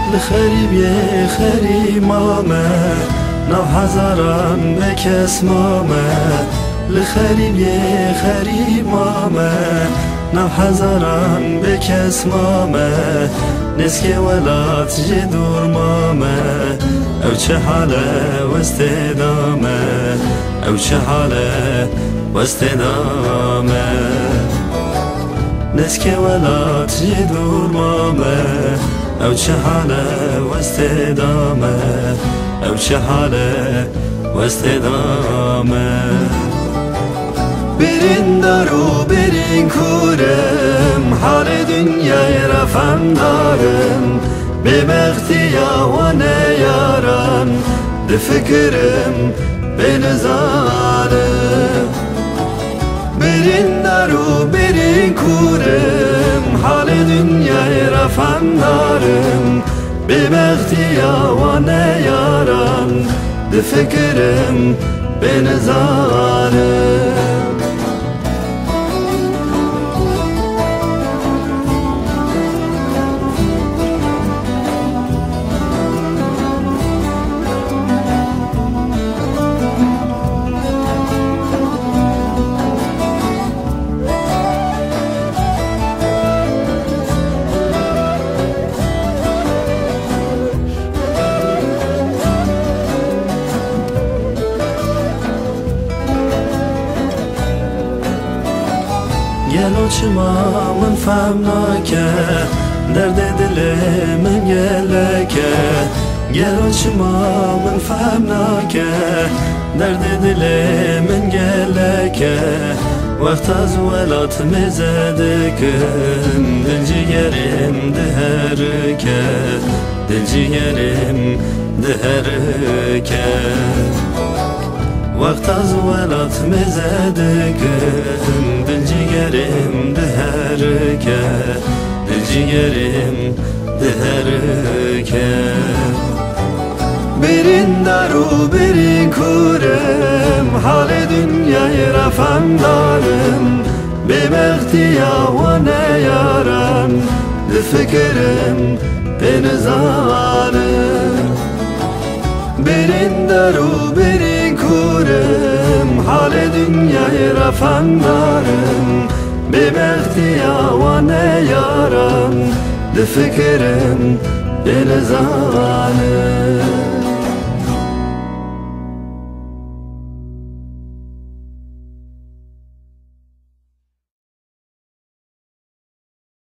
لخريب يا خري ماما نو هزاران بكس ماما لخريب يا خري ماما نو هزاران بكس ماما نسكي ولات جدور ماما او چه حاله واستدامه او چه حاله واستدامه نسكي ولات جدور ماما او چه حاله واستدامه او چه حاله واستدامه برین دارو برین کورم حال دنیای رفم دارم به بختیا و نیارم ده فکرم به نزارم برین دارو برین کورم حال دنیای رفم دارم به بختیا و نیارم ده فکرم به نزارم گلو چما من فهمناکه درد دل من گلکه گلو چما من فهمناکه درد دل من گلکه وقت از ولات مزدکم دل جگرم دهرکه دل جگرم دهرکه وقت از ولات مزدکم دل جگرم دهرکه دل جگرم دهرکه برین دارو برین کورم حال دنیای رفم دارم به بختیا و نیارم ده فکرم به نزارم برین دارو برین کورم حال دنیای رفم دارم به بختیا و نیارم ده فکرم به نزارم